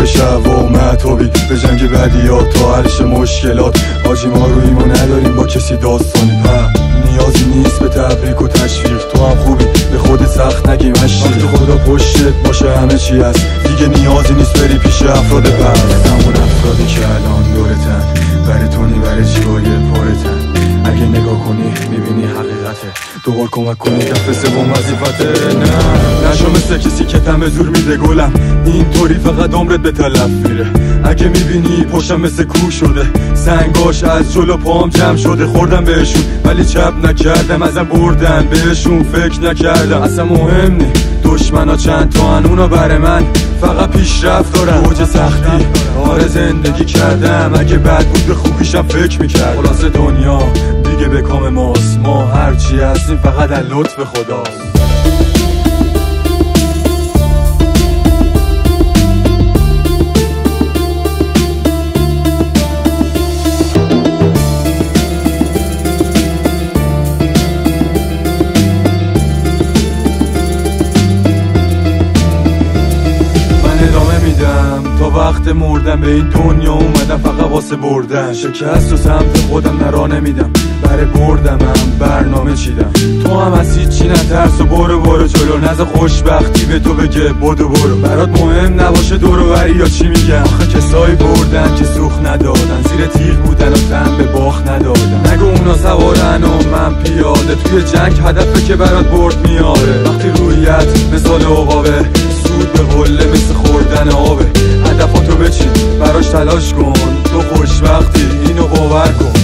به شب و مطابی به جنگ بدیات تا حلش مشکلات. آجی ما روی ما نداریم با کسی داستانی، نیازی نیست به تبریک و تشویق. تو هم خوبی به خود سخت نگی مشتی، وقتی خدا پشتت باشه همه چی هست دیگه. نیازی نیست بری پیش افراد پس، همون افرادی که الان دورتن، برای تونی برای چیای پارتن. اگه نگاه کنی میبینی حقیقته، دوبار کمک کنی دفعه سوم وظیفته. نه نشو مثل کسی که تم زور میده گلم، اینطوری فقط عمرت به تلف میره. اگه میبینی پشتم مثل کوه شده، سنگاش از جلو پام جمع شده. خوردم بهشون ولی چپ نکردم، ازم بردن بهشون فکر نکردم. اصلا مهم نی دشمنا چند تا هن، اونا بر من فقط پیشرفت دارم. اوج سختی آره زندگی کردم، اگه بد بود به خوبیشم فکر میکردم. خلاص دنیا دیگه به کام ماست، ما هرچی هستیم فقط از لطف خداست. تا وقت مردم به این دنیا اومدم فقط واسه بردن. شکست و سمت خودم نرا نمیدم، برای بردم هم برنامه چیدم. تو هم از هیچی نترس و برو جلو، نزا خوشبختی به تو بگه بدو برو. برات مهم نباشه دور و بری یا چی میگن، آخه کسایی بردن که سوخ ندادن، زیر تیغ بودن و تن به باخ ندادن. نگو اونا سوارن و من پیاده، توی جنگ هدفه که برات برد میاره. وقتی رویت مثال عقابه، سود به قله مثل خوردن آبه. هدفاتو بچین براش تلاش کن، تو خوشبختی اینو باور کن.